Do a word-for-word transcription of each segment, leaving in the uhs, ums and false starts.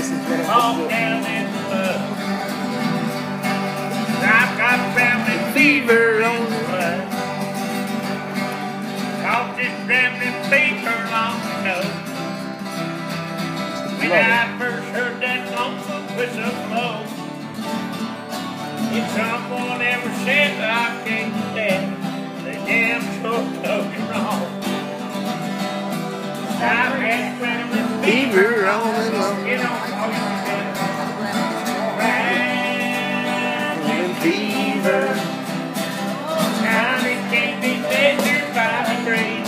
This is what All I'm down in the mud. I've got family fever on the blood. Caught this family fever long ago. When I first heard that lonesome whistle blow, if someone ever said that I can't stand, they damn sure took it wrong. I've had family fever on and on. you know, Rambling fever. now it can't be measured by the grade.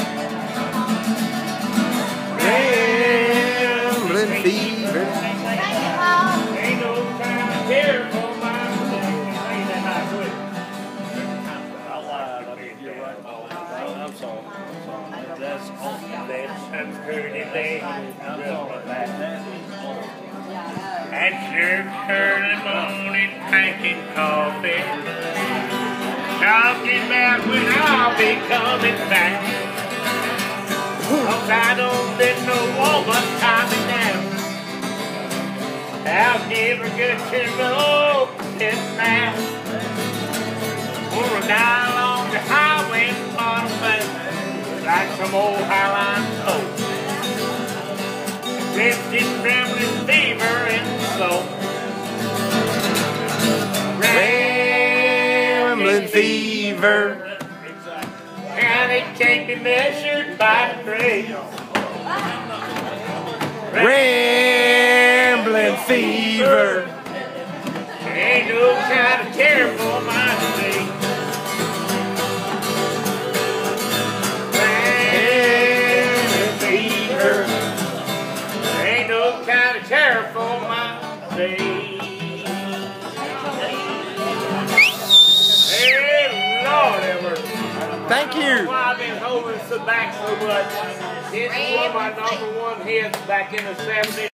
Rambling fever. Ain't no time to care for my I'm sorry. That's awful. That's pretty late. I'm sorry. That is awful. That's your early morning drinking coffee. Talking about when I'll be coming back. Cause I don't let no woman tie me down. I'll never get to know this man. Gonna die along the highway in bottom bay, like some old Highline coat. Left this trembling fever in the soul. Rambling fever. And it can't be measured by the grade. Rambling fever. Ain't no kind of care for my state. Rambling fever. Ain't no kind of care for my state. Hey, Lord, ever. Thank you. Why I've been holding so back so much. This was one of my number one hits back in the seventies.